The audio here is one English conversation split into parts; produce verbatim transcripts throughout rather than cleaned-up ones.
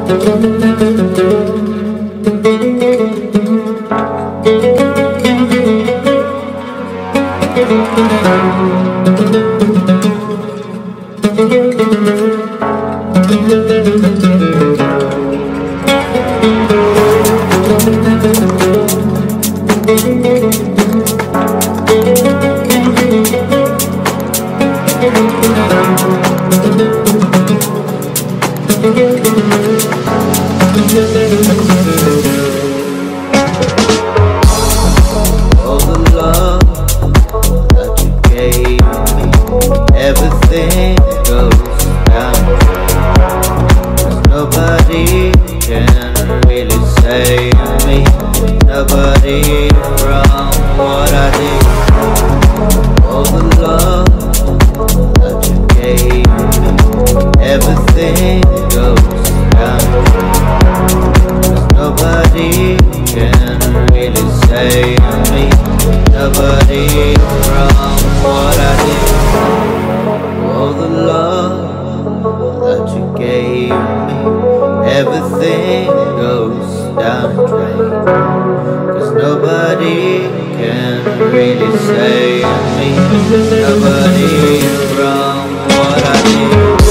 All the love that you gave me, everything goes down. 'Cause nobody can really save me, nobody from what I did. All the love that you gave me, everything goes down. 'Cause nobody can really save me, nobody from what I did. All the love that you gave me, everything goes down the drain. 'Cause nobody can really save me, nobody from what I did.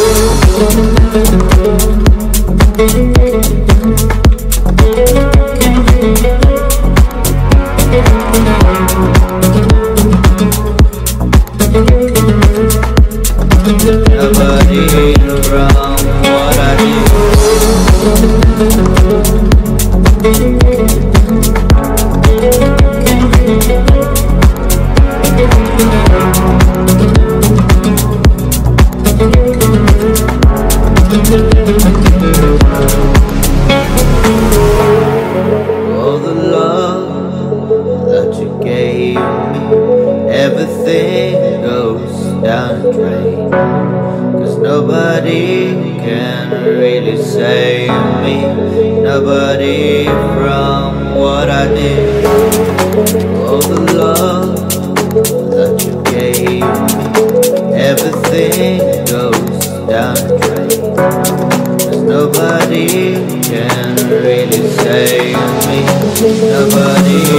Nobody from what I did. All the love that you gave me, everything goes down the drain. 'Cause nobody can really save me, nobody from what I did. All the love that you gave me, everything goes down the drain. 'Cause nobody can really save me, nobody